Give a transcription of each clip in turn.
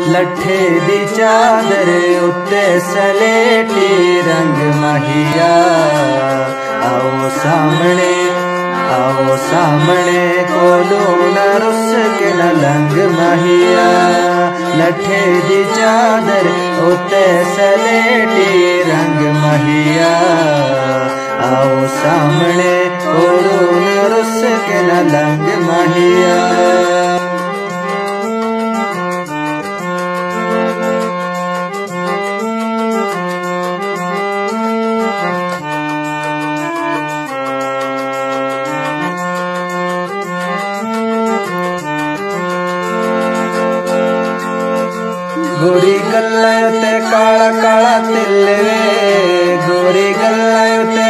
लठे दी चादर उत्ते सलेटी रंग महिया। आओ सामने कोलू न रुस के न लंग महिया। लठे दी चादर उत्ते सलेटी रंग महिया। आओ सामने कोलू न रुस के न लंग महिया। गोरी गल्ला ते काला काला तिल वे। गोरी गल्ला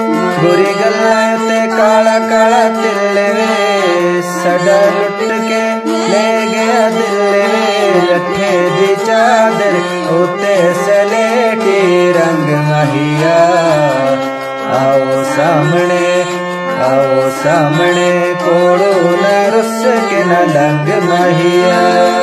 ते काला काला तिल वे। सड़ा लुट के ले गया दिल वे। लठे दी चादर उते सलेटी रंग महिया। आओ सामने कोड़ो न रुस के न लंग महिया।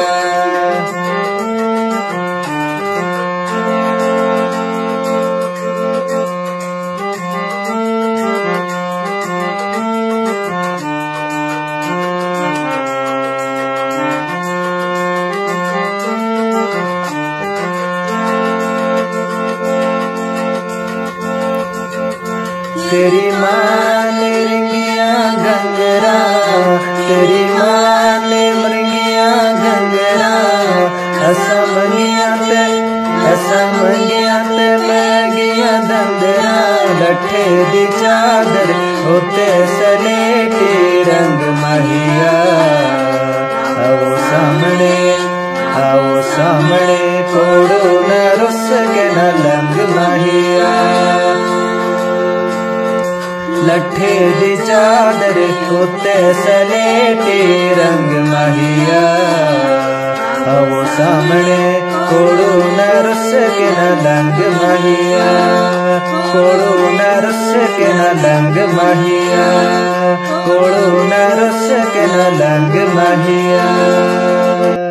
तेरी माँ ने रिंगिया गंगरा। तेरी माँ ने मृंगिया गंगरा। असा मंगिया ते मैं गया दंदरा। लठे दी चादर होते सलेटी रंग महिया। आओ सामने कोड़ो न रुस के न लंग महिया। लठे दी चादर उते सलेटी रंग महिया। आओ सामने कोड़ो न रुस के न लंग महिया। कोड़ो न रुस के न लंग महिया। कोड़ो न रुस के न लंग महिया।